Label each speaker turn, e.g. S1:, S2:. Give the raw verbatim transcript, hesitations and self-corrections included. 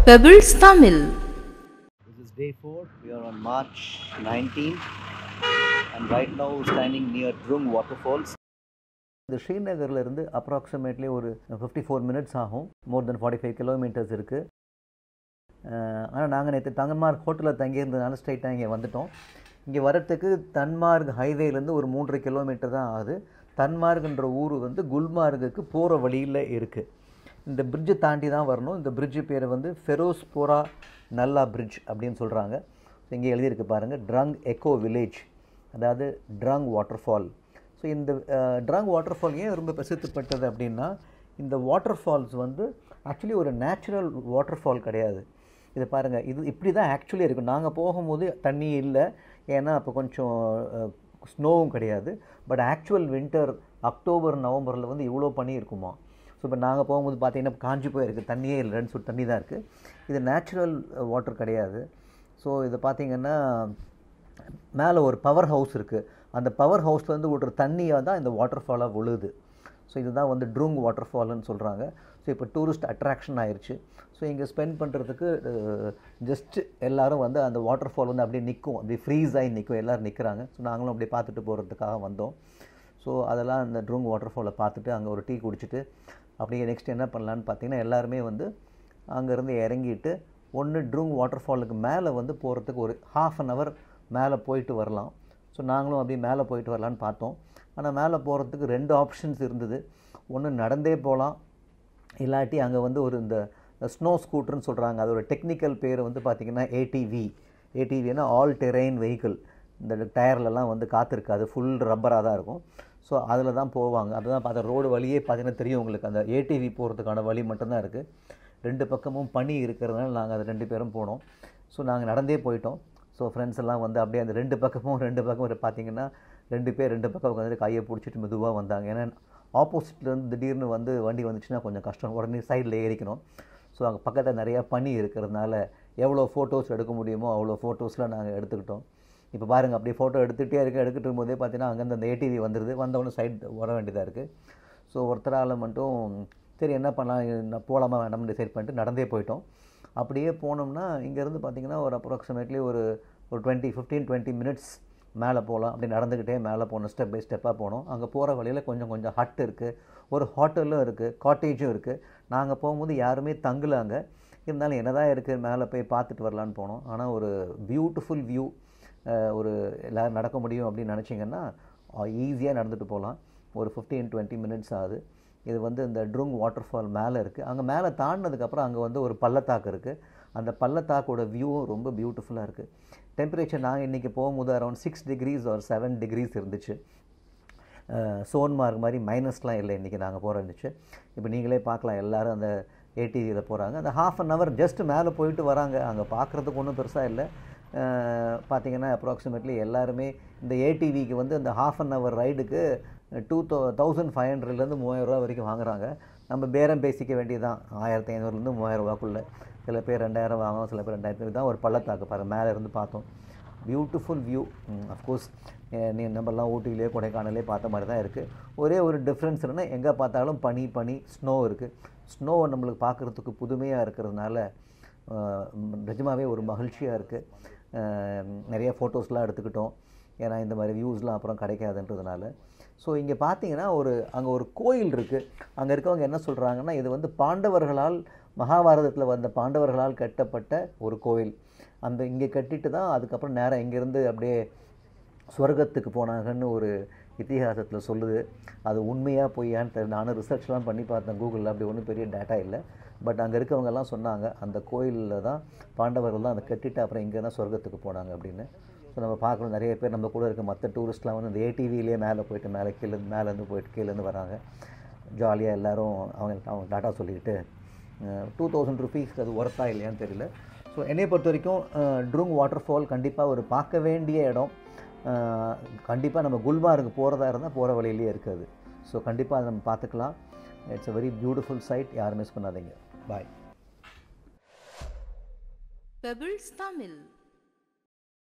S1: Pebbles Tamil.
S2: This is day four. We are on March nineteenth, and right now standing near Drung waterfalls. The ஸ்ரீநகர்ல இருந்து approximately ஒரு fifty-four minutes ஆகும். more than forty-five kilometers இருக்கு. ஆனால் நாங்கள் நேற்று தன்மார்க் ஹோட்டலில் தங்கியிருந்ததுனால ஸ்ட்ரைட்டாக இங்கே வந்துட்டோம். இங்கே வரத்துக்கு தன்மார்க் ஹைவேலேருந்து ஒரு மூன்றரை கிலோமீட்டர் தான் ஆகுது. தன்மார்க்ன்ற ஊர் வந்து குல்மார்குக்கு போகிற வழியில் இருக்குது. இந்த பிரிட்ஜை தாண்டி தான் வரணும். இந்த பிரிட்ஜு பேர் வந்து ஃபெரோஸ்போரா நல்லா பிரிட்ஜ் அப்படின்னு சொல்கிறாங்க. இங்கே எழுதியிருக்கு பாருங்கள், ட்ரங் எக்கோ வில்லேஜ், அதாவது ட்ரங் வாட்டர் ஃபால். ஸோ இந்த ட்ரங் வாட்டர் ஃபால் ஏன் ரொம்ப பிரசித்தப்பட்டது அப்படின்னா, இந்த வாட்டர் ஃபால்ஸ் வந்து ஆக்சுவலி ஒரு நேச்சுரல் வாட்டர் ஃபால் கிடையாது. இதை பாருங்கள், இது இப்படி தான் ஆக்சுவலி இருக்கும். நாங்கள் போகும்போது தண்ணி இல்லை, ஏன்னா அப்போ கொஞ்சம் ஸ்னோவும் கிடையாது. பட் ஆக்சுவல் வின்டர் அக்டோபர் நவம்பரில் வந்து இவ்வளோ பனி இருக்குமா. ஸோ இப்போ நாங்கள் போகும்போது பார்த்தீங்கன்னா காஞ்சி போயிருக்கு, தண்ணியே இல்லை, ரெண்டு சொட்டு தண்ணி தான் இருக்குது. இது நேச்சுரல் வாட்டர் கிடையாது. ஸோ இதை பார்த்திங்கன்னா மேலே ஒரு பவர் ஹவுஸ் இருக்குது. அந்த பவர் ஹவுஸ்லேருந்து விடுற தண்ணியாக தான் இந்த வாட்டர் ஃபாலாக விழுது. ஸோ இதுதான் வந்து ட்ரூங் வாட்டர் ஃபால்னு சொல்கிறாங்க. ஸோ இப்போ டூரிஸ்ட் அட்ராக்ஷன் ஆயிடுச்சு. ஸோ இங்கே ஸ்பெண்ட் பண்ணுறதுக்கு ஜஸ்ட்டு எல்லோரும் வந்து அந்த வாட்டர் ஃபால் வந்து அப்படியே நிற்கும், அப்படியே ஃப்ரீஸ் ஆகி நிற்கும், எல்லோரும் நிற்கிறாங்க. ஸோ நாங்களும் அப்படியே பார்த்துட்டு போகிறதுக்காக வந்தோம். ஸோ அதெல்லாம் அந்த ட்ரூங் வாட்டர் ஃபாலை பார்த்துட்டு அங்கே ஒரு டீ குடிச்சிட்டு அப்படியே நெக்ஸ்ட் என்ன பண்ணலான்னு பார்த்தீங்கன்னா, எல்லாருமே வந்து அங்கேருந்து இறங்கிட்டு ஒன்று ட்ரூங் வாட்டர் ஃபாலுக்கு மேலே வந்து போகிறதுக்கு ஒரு ஹாஃப் அன் ஹவர் மேலே போயிட்டு வரலாம். ஸோ நாங்களும் அப்படியே மேலே போயிட்டு வரலான்னு பார்த்தோம். ஆனால் மேலே போகிறதுக்கு ரெண்டு ஆப்ஷன்ஸ் இருந்தது. ஒன்று நடந்தே போகலாம், இல்லாட்டி அங்கே வந்து ஒரு இந்த ஸ்னோ ஸ்கூட்டர்னு சொல்கிறாங்க, அதோட டெக்னிக்கல் பேர் வந்து பார்த்திங்கன்னா ஏடிவி. ஏடிவினா ஆல் டெரெயின் வெஹிக்கிள். இந்த டயர்லலாம் வந்து காத்திருக்காது, ஃபுல் ரப்பராக தான் இருக்கும். ஸோ அதில் தான் போவாங்க. அதுதான் பார்த்தா ரோடு வழியே பார்த்திங்கன்னா தெரியும் உங்களுக்கு, அந்த ஏடிவி போகிறதுக்கான வழி மட்டும்தான் இருக்குது. ரெண்டு பக்கமும் பனி இருக்கிறதுனால நாங்கள் அது ரெண்டு பேரும் போனோம். ஸோ நாங்கள் நடந்தே போயிட்டோம். ஸோ ஃப்ரெண்ட்ஸ் எல்லாம் வந்து அப்படியே அந்த ரெண்டு பக்கமும் ரெண்டு பக்கம் பார்த்திங்கன்னா ரெண்டு பேர் ரெண்டு பக்கம் உட்காந்து கையை பிடிச்சிட்டு மெதுவாக வந்தாங்க. ஏன்னா ஆப்போசிட்லேருந்து திடீர்னு வந்து வண்டி வந்துச்சுன்னா கொஞ்சம் கஷ்டம், உடனே சைடில் ஏறிக்கணும். ஸோ அங்கே பக்கத்தில் நிறையா பனி இருக்கிறதுனால எவ்வளோ ஃபோட்டோஸ் எடுக்க முடியுமோ அவ்வளோ ஃபோட்டோஸ்லாம் நாங்கள் எடுத்துக்கிட்டோம். இப்போ பாருங்கள், அப்படியே ஃபோட்டோ எடுத்துகிட்டே இருக்க எடுத்துகிட்டு இருக்கும்போதே பார்த்தீங்கன்னா அங்கேருந்து அந்த ஏடிவி வந்துடுது, வந்தவொடனே சைடு வர வேண்டியதாக இருக்குது. ஸோ ஒருத்தரால் மட்டும் சரி என்ன பண்ணலாம், போகலாமா வேண்டாம்னு டிசைட் பண்ணிட்டு நடந்தே போயிட்டோம். அப்படியே போனோம்னா இங்கேருந்து பார்த்திங்கன்னா ஒரு அப்ராக்சிமேட்லி ஒரு ஒரு டுவெண்ட்டி ஃபிஃப்டீன் டுவெண்ட்டி மினிட்ஸ் மேலே போகலாம். அப்படி நடந்துக்கிட்டே மேலே போகணும், ஸ்டெப் பை ஸ்டெப்பாக போனோம். அங்கே போகிற வழியில் கொஞ்சம் கொஞ்சம் ஹட் இருக்குது, ஒரு ஹோட்டலும் இருக்குது, காட்டேஜும் இருக்குது. நாங்கள் போகும்போது யாருமே தங்கலாங்க, இருந்தாலும் என்ன தான் இருக்குது மேலே போய் பார்த்துட்டு வரலான்னு போனோம். ஆனால் ஒரு பியூட்டிஃபுல் வியூ, ஒரு எல்லோரும் நடக்க முடியும் அப்படின்னு நினச்சிங்கன்னா ஈஸியாக நடந்துட்டு போகலாம். ஒரு ஃபிஃப்டீன் டுவெண்ட்டி மினிட்ஸ் ஆகுது. இது வந்து இந்த ட்ரூங் வாட்டர் ஃபால் மேலே இருக்குது. அங்கே மேலே தாண்டினதுக்கப்புறம் அங்கே வந்து ஒரு பள்ளத்தாக்கு இருக்குது. அந்த பள்ளத்தாக்கோட வியூவும் ரொம்ப பியூட்டிஃபுல்லாக இருக்குது. டெம்பரேச்சர் நாங்கள் இன்றைக்கி போகும்போது அரௌண்ட் சிக்ஸ் டிகிரிஸ் ஒரு செவன் டிகிரிஸ் இருந்துச்சு. சோன்மார்க் மாதிரி மைனஸ்லாம் இல்லை இன்றைக்கி நாங்கள் போகிற இருந்துச்சு. இப்போ நீங்களே பார்க்கலாம், எல்லோரும் அந்த ஏடிவியில் போகிறாங்க. அந்த ஹாஃப் அன் ஹவர் ஜஸ்ட் மேலே போயிட்டு வராங்க. அங்கே பார்க்குறதுக்கு ஒன்றும் பெருசாக இல்லை. பார்த்திங்கன்னா அப்ராக்சிமேட்லி எல்லாருமே இந்த ஏடிவிக்கு வந்து அந்த ஹாஃப் அன் ஹவர் ரைடுக்கு டூ தௌ தௌசண்ட் ஃபைவ் ஹண்ட்ரட்லேருந்து மூவாயிரரூவா வரைக்கும் வாங்குறாங்க. நம்ம பேரம் பேசிக்க வேண்டியதுதான், ஆயிரத்தி ஐநூறுலேருந்து மூவாயிரம் ரூபாக்குள்ளே. சில பேர் ரெண்டாயிரம் வாங்குவோம், சில பேர் ரெண்டாயிரத்து தான். ஒரு பள்ளத்தாக்கு பாருங்கள், மேலே இருந்து பார்த்தோம், பியூட்டிஃபுல் வியூ. அஃப்கோர்ஸ் நீ நம்மலாம் ஊட்டியிலே கொடைக்கானலே பார்த்த மாதிரி தான் இருக்குது. ஒரே ஒரு டிஃப்ரென்ஸ் என்னென்னா, எங்கே பார்த்தாலும் பனி பனி ஸ்னோ இருக்குது. ஸ்னோவை நம்மளுக்கு பார்க்குறதுக்கு புதுமையாக இருக்கிறதுனால நிஜமாகவே ஒரு மகிழ்ச்சியாக இருக்குது. நிறைய ஃபோட்டோஸ்லாம் எடுத்துக்கிட்டோம், ஏன்னா இந்த மாதிரி வியூஸ்லாம் அப்புறம் கிடைக்காதுன்றதுனால. ஸோ இங்கே பார்த்தீங்கன்னா ஒரு அங்கே ஒரு கோயில் இருக்குது. அங்கே இருக்கவங்க என்ன சொல்கிறாங்கன்னா, இது வந்து பாண்டவர்களால், மகாபாரதத்தில் வந்த பாண்டவர்களால் கட்டப்பட்ட ஒரு கோயில். அந்த இங்கே கட்டிட்டு தான் அதுக்கப்புறம் நேராக இங்கேருந்து அப்படியே ஸ்வர்க்கத்துக்கு போனாங்கன்னு ஒரு இத்திஹாசத்தில் சொல்லுது. அது உண்மையாக பொய்யான்னு தெரியல. நானும் ரிசர்ச்லாம் பண்ணி பார்த்தேன் கூகுளில், அப்படி ஒன்றும் பெரிய டேட்டா இல்லை. பட் அங்கே இருக்கவங்கெல்லாம் சொன்னாங்க அந்த கோயிலில் தான் பாண்டவர்கள் தான் அதை கட்டிட்டு அப்புறம் இங்கே தான் சொர்க்கத்துக்கு போனாங்க அப்படின்னு. ஸோ நம்ம பார்க்கணும், நிறைய பேர் நம்ம கூட இருக்க மற்ற டூரிஸ்ட்லாம் வந்து இந்த ஏடிவிலேயே மேலே போயிட்டு மேலே கீழே மேலேருந்து போயிட்டு கீழேருந்து வராங்க. ஜாலியாக எல்லோரும் அவங்க அவங்க டாட்டா சொல்லிக்கிட்டு டூ தௌசண்ட் ருபீஸ்க்கு அது ஒர்த்தா இல்லையான்னு தெரியல. ஸோ என்னை பொறுத்த வரைக்கும் ட்ரூங் வாட்டர் ஃபால் கண்டிப்பாக ஒரு பார்க்க வேண்டிய இடம். கண்டிப்பாக நம்ம குல்மார்க்கு போகிறதா இருந்தால் போகிற வழியிலேயே இருக்குது. ஸோ கண்டிப்பாக அதை நம்ம பார்த்துக்கலாம். It's a very beautiful site, யாரும் மிஸ் பண்ணாதீங்க. பாய்.
S1: Pebbles Tamil.